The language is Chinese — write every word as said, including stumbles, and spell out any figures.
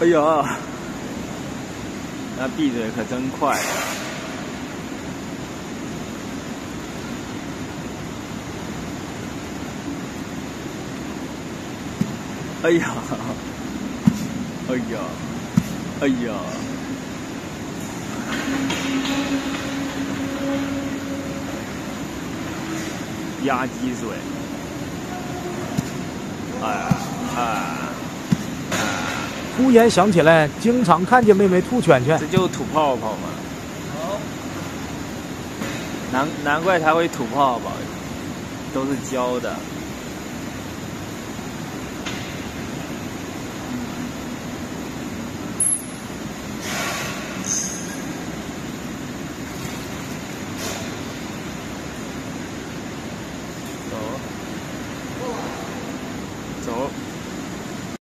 哎呀，那闭嘴可真快。哎呀，哎呀，哎呀！压积水，哎哎。 呼延想起来，经常看见妹妹吐圈圈， 这就是吐泡泡嘛。难难怪他会吐泡泡，都是教的。